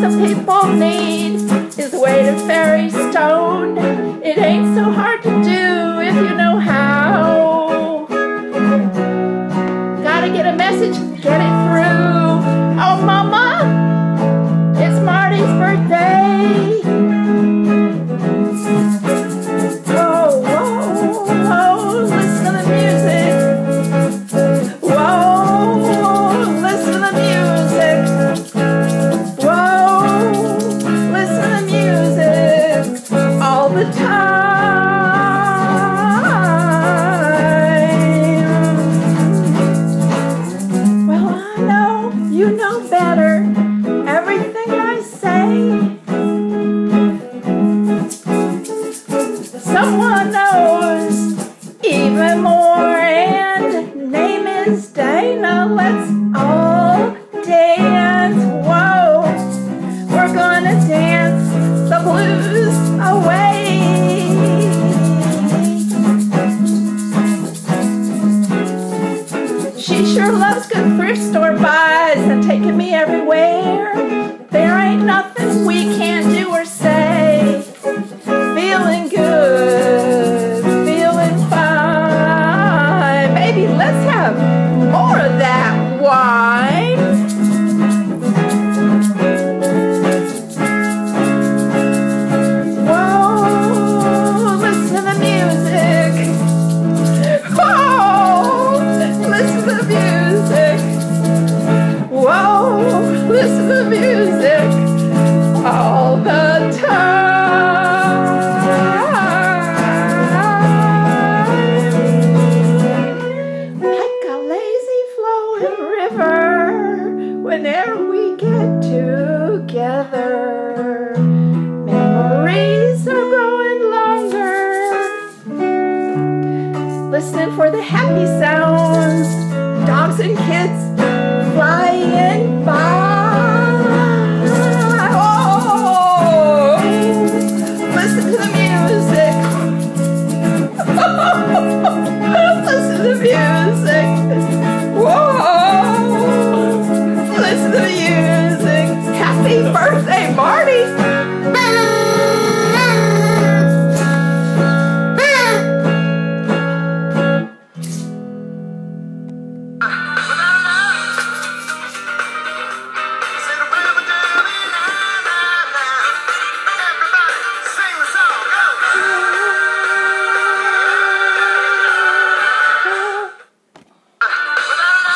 the people need is weight of fairy stone. It ain't so hard to do if you know how. Gotta get a message, get it through. Oh, Mama, it's Marty's birthday. Whoa, whoa, whoa, listen to the music. Whoa, listen to the music. Whoa, listen to music all the time. Well, I know you know better everything I say. Someone knows even more, and name is Dana. Let's all dance. Whoa, we're gonna dance the blues away. She sure loves good thrift store buys and taking me everywhere. There ain't nothing we can't do or say. Feeling good, feeling fine. Baby, let's have more of that wine. Whoa, listen to the music. Whoa, listen to the music. Whoa, listen to the music all the time. Like a lazy flowing river whenever we get together. Memories are growing longer. Listening for the happy sounds, dogs and kids flying by. Oh, listen to the music. Listen to the music. Whoa, listen to the music. Happy birthday, Marty.